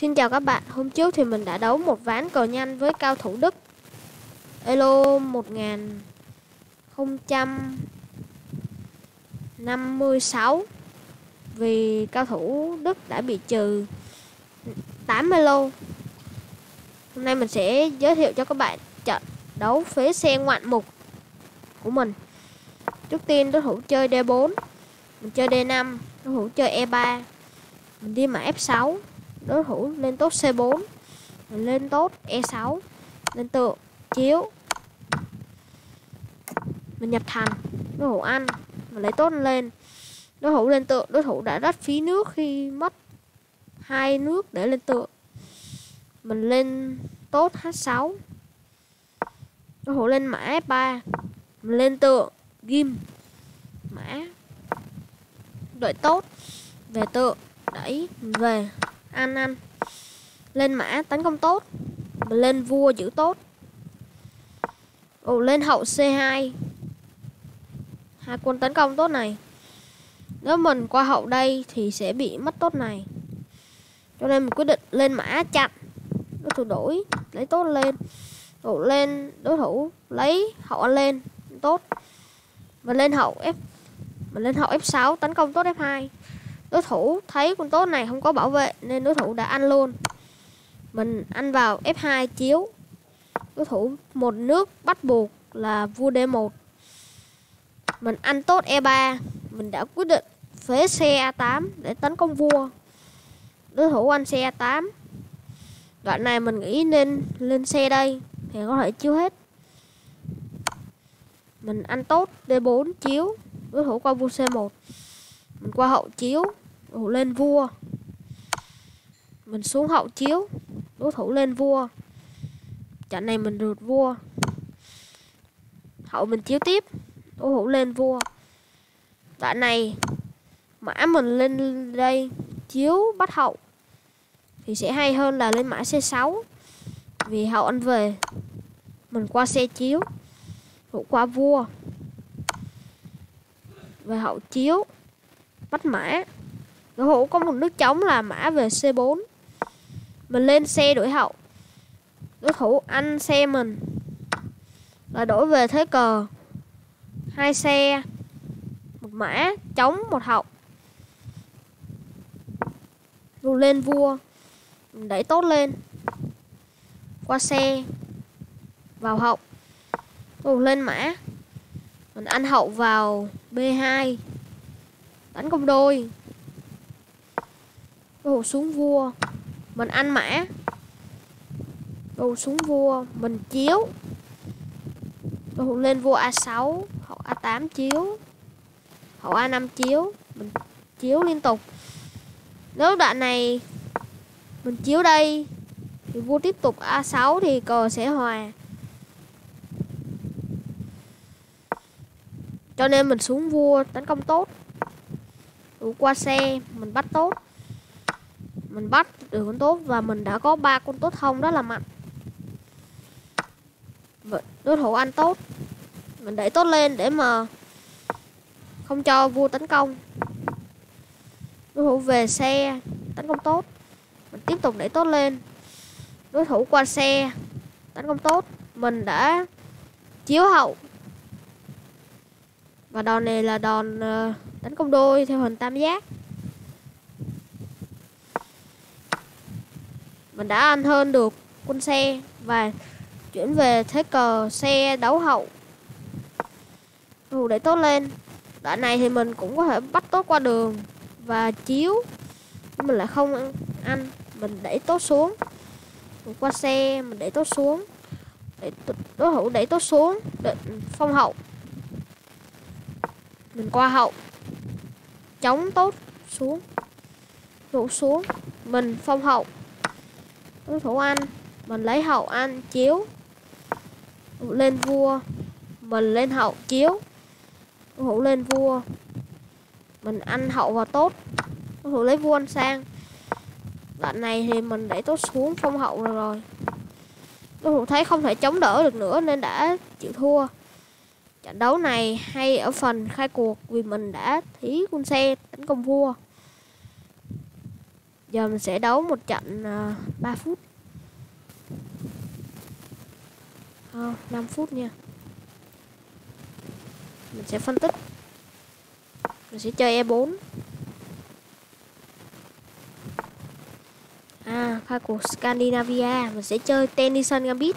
Xin chào các bạn, hôm trước thì mình đã đấu một ván cờ nhanh với cao thủ Đức Elo 1056 vì cao thủ Đức đã bị trừ 8 Elo. Hôm nay mình sẽ giới thiệu cho các bạn trận đấu phế xe ngoạn mục của mình. Trước tiên đối thủ chơi D4, mình chơi D5, đối thủ chơi E3, mình đi mã F6, đối thủ lên tốt C4, mình lên tốt E6, lên tượng chiếu, mình nhập thành, đối thủ ăn, mình lấy tốt lên, đối thủ lên tượng, đối thủ đã rất phí nước khi mất 2 nước để lên tượng, mình lên tốt H6, đối thủ lên mã F3, mình lên tượng ghim mã, đợi tốt về tượng, đẩy về ăn lên mã tấn công tốt, mình lên vua giữ tốt, lên hậu C2, hai quân tấn công tốt này. Nếu mình qua hậu đây thì sẽ bị mất tốt này, cho nên mình quyết định lên mã chặn. Đối thủ đổi lấy tốt lên, đối thủ lấy hậu ăn lên tốt, mình lên hậu F6 tấn công tốt F2. Đối thủ thấy con tốt này không có bảo vệ nên đối thủ đã ăn luôn, mình ăn vào F2 chiếu, đối thủ một nước bắt buộc là vua D1, mình ăn tốt E3, mình đã quyết định phế xe A8 để tấn công vua. Đối thủ ăn xe A8, đoạn này mình nghĩ nên lên xe đây thì có thể chiếu hết, mình ăn tốt D4 chiếu, đối thủ qua vua C1, mình qua hậu chiếu, đối thủ lên vua, mình xuống hậu chiếu, đối thủ lên vua, trận này mình rượt vua, hậu mình chiếu tiếp, đối thủ lên vua. Đoạn này mã mình lên đây chiếu bắt hậu thì sẽ hay hơn là lên mã C6 vì hậu ăn về, mình qua xe chiếu, thủ qua vua về hậu chiếu bắt mã, đối thủ có một nước trống là mã về C4, mình lên xe đuổi hậu, đối thủ ăn xe mình là đổi về thế cờ, hai xe, một mã trống một hậu, rồi lên vua, mình đẩy tốt lên, qua xe vào hậu, rồi lên mã, mình ăn hậu vào B2 tấn công đôi, rồi xuống vua, mình ăn mã, rồi xuống vua, mình chiếu, rồi lên vua A6, hậu A8 chiếu, hậu A5 chiếu, mình chiếu liên tục. Nếu đoạn này mình chiếu đây thì vua tiếp tục A6 thì cờ sẽ hòa, cho nên mình xuống vua tấn công tốt, rồi qua xe mình bắt tốt, mình bắt được con tốt và mình đã có 3 con tốt thông rất là mạnh. Đối thủ ăn tốt, mình đẩy tốt lên để mà không cho vua tấn công, đối thủ về xe tấn công tốt, mình tiếp tục đẩy tốt lên, đối thủ qua xe tấn công tốt, mình đã chiếu hậu và đòn này là đòn tấn công đôi theo hình tam giác, mình đã ăn hơn được quân xe và chuyển về thế cờ xe đấu hậu, rồi đẩy tốt lên. Đoạn này thì mình cũng có thể bắt tốt qua đường và chiếu, nhưng mình lại không ăn, mình đẩy tốt xuống, rồi qua xe mình đẩy tốt xuống, đối thủ đẩy tốt xuống, định phong hậu, mình qua hậu chống tốt xuống, thủ xuống, mình phong hậu, đối thủ ăn, mình lấy hậu ăn chiếu, lên vua, mình lên hậu chiếu, đối thủ lên vua, mình ăn hậu vào tốt, đối thủ lấy vua ăn sang. Đoạn này thì mình đẩy tốt xuống phong hậu rồi, đối thủ thấy không thể chống đỡ được nữa nên đã chịu thua. Trận đấu này hay ở phần khai cuộc vì mình đã thí quân xe tấn công vua. Giờ mình sẽ đấu một trận 3 phút. 5 phút nha. Mình sẽ phân tích. Mình sẽ chơi E4. Khai cuộc Scandinavia. Mình sẽ chơi Tennyson Gambit.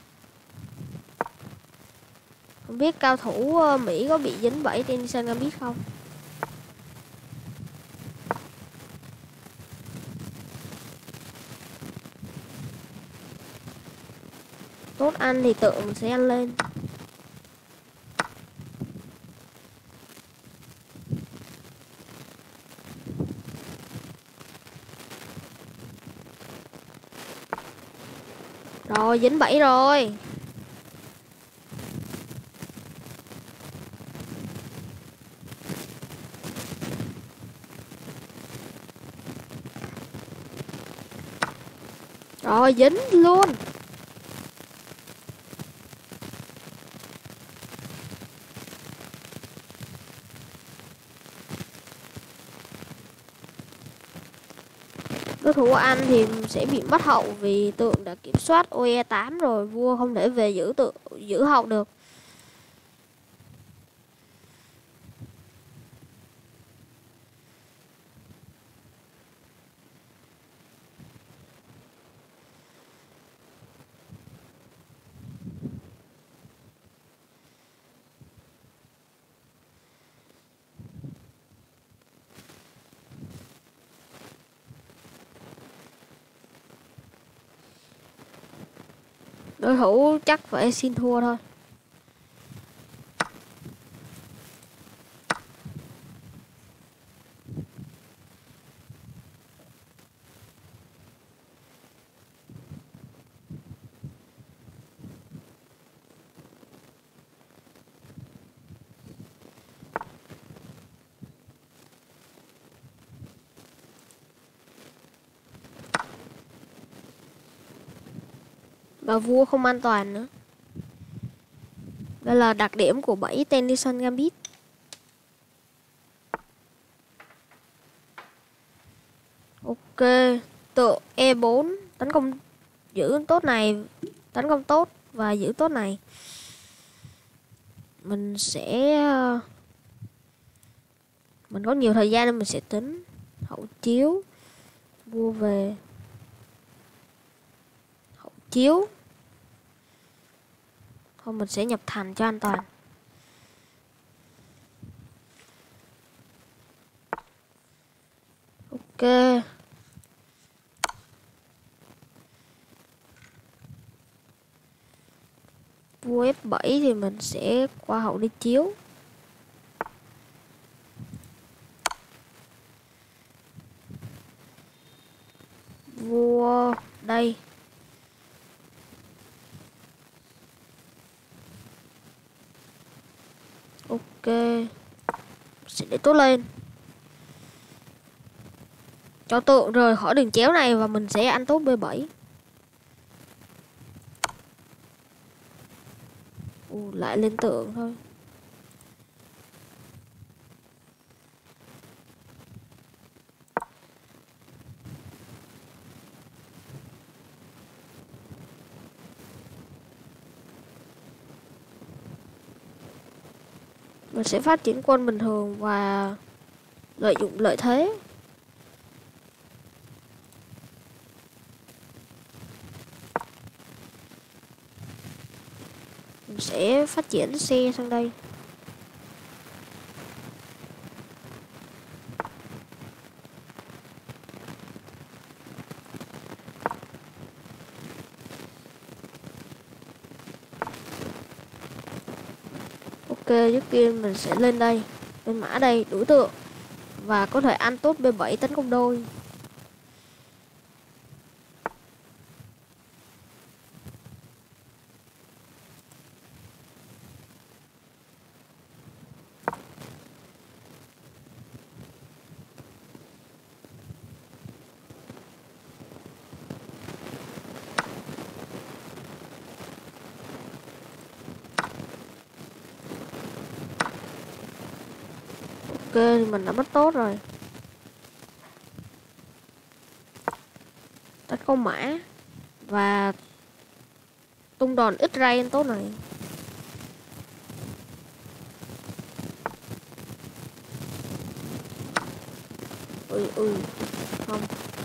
Không biết cao thủ Mỹ có bị dính bẫy Tennyson Gambit không? Tốt ăn thì tượng mình sẽ ăn lên. Rồi dính bẫy rồi. Rồi dính luôn. Đối thủ của anh thì sẽ bị mất hậu vì tượng đã kiểm soát OE8 rồi, vua không thể về giữ hậu được. Đối thủ chắc phải xin thua thôi. Và vua không an toàn nữa. Đây là đặc điểm của bẫy Tennyson Gambit. Ok, tượng E4 tấn công giữ tốt này, tấn công tốt và giữ tốt này. Mình có nhiều thời gian nên mình sẽ tính hậu chiếu, vua về, hậu chiếu. Không, mình sẽ nhập thành cho an toàn. Ok. Vua F7 thì mình sẽ qua hậu đi chiếu. Vua đây. Ok. Sẽ để tốt lên. Cho tượng rời khỏi đường chéo này và mình sẽ ăn tốt B7. Lại lên tượng thôi. Mình sẽ phát triển quân bình thường và lợi dụng lợi thế. Mình sẽ phát triển xe sang đây. Ok, trước tiên mình sẽ lên đây, lên mã đây, đối tượng và có thể ăn tốt B7 tấn công đôi. Ok, thì mình đã mất tốt rồi. tấn công mã và tung đòn X-ray tốt này. Không,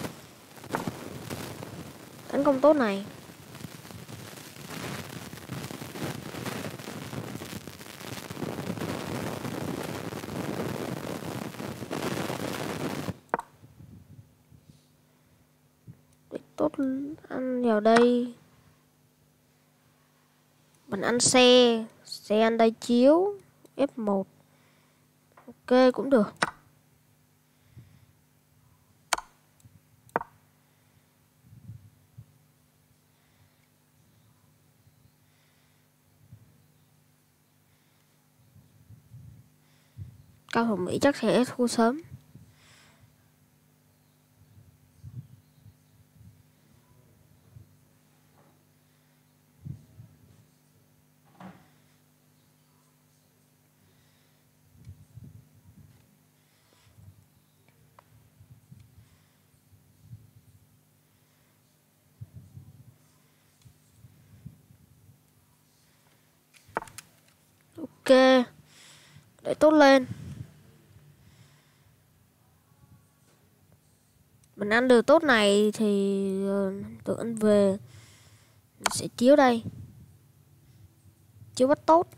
tấn công tốt này. Tốt, ăn vào đây. Mình ăn xe ăn đai chiếu F1. Ok cũng được. Cao thủ Mỹ chắc sẽ thua sớm. Ok, để tốt lên. Mình ăn được tốt này thì tự ăn về. Mình sẽ chiếu đây. Chiếu bắt tốt.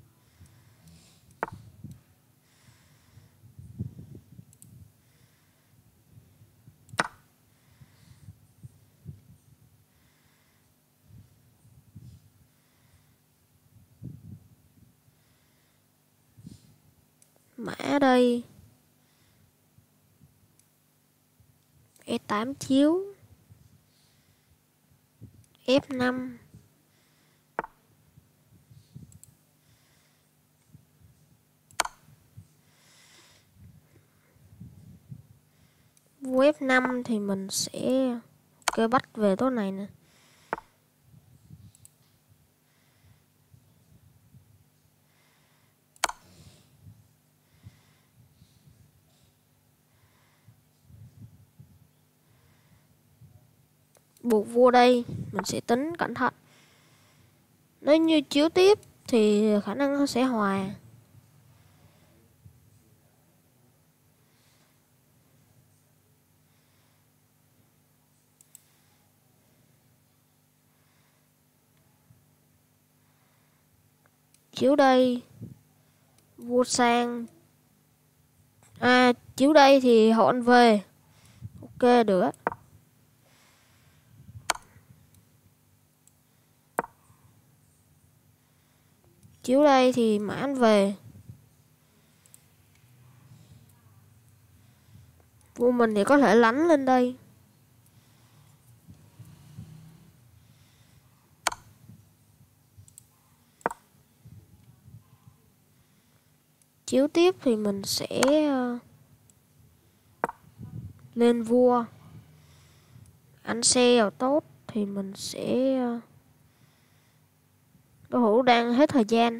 Mã đây. E8 chiếu. F5. Vua F5 thì mình sẽ ok bắt về tốt này nè. Buộc vua đây, mình sẽ tính cẩn thận. Nếu như chiếu tiếp thì khả năng nó sẽ hòa. Chiếu đây, vua sang. Chiếu đây thì hậu ăn về. Ok được. Chiếu đây thì mã ăn về. Vua mình thì có thể lánh lên đây. Chiếu tiếp thì mình sẽ lên vua. Ăn xe vào tốt thì mình sẽ đối thủ đang hết thời gian.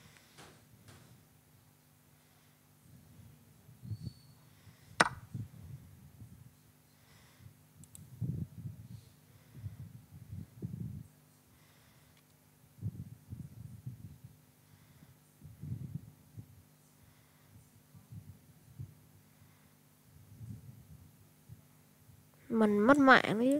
Mình mất mạng đấy.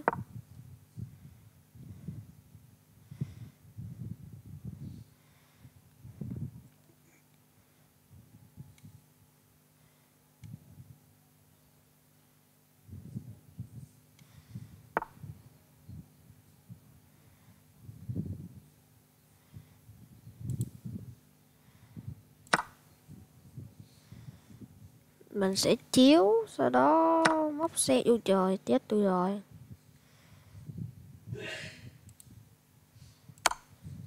Mình sẽ chiếu, sau đó móc xe vô trời, chết tôi rồi.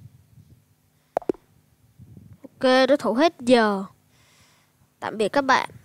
Ok, đối thủ hết giờ. Tạm biệt các bạn.